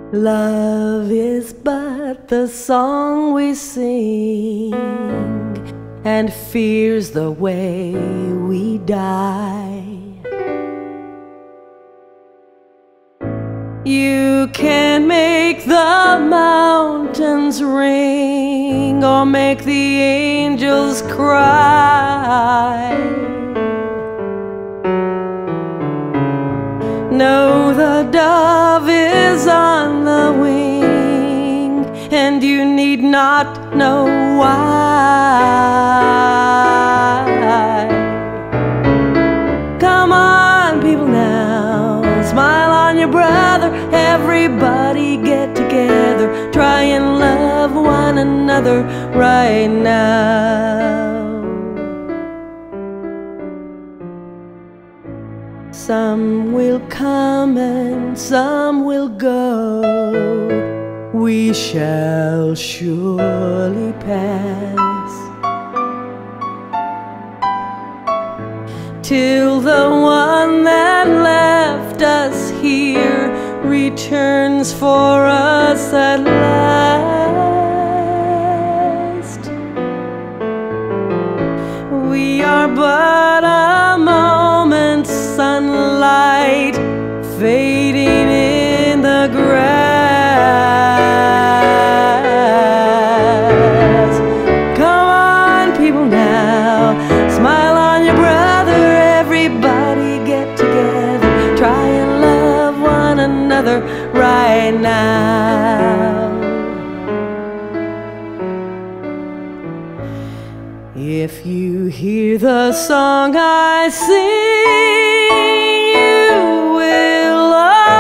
Love is but the song we sing, and fear's the way we die. You can't make the mountains ring or make the angels cry. No, the dove is on the wing, and you need not know why. Come on, people, now, smile on your brother. Everybody get together, try and love one another right now. Some will come and some will go, we shall surely pass, till the one that left us here returns for us at last. We are but a moment's sunlight fading in the grass. Come on, people, now, smile on your brother. Everybody get together, try and love one another right now. If you hear the song I sing, you will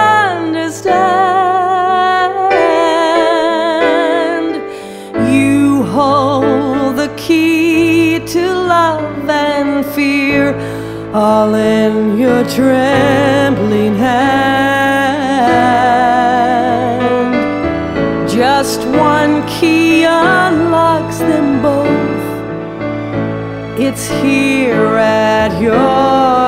understand. You hold the key to love and fear, all in your trembling hand. Just one key unlocks them both. It's here at your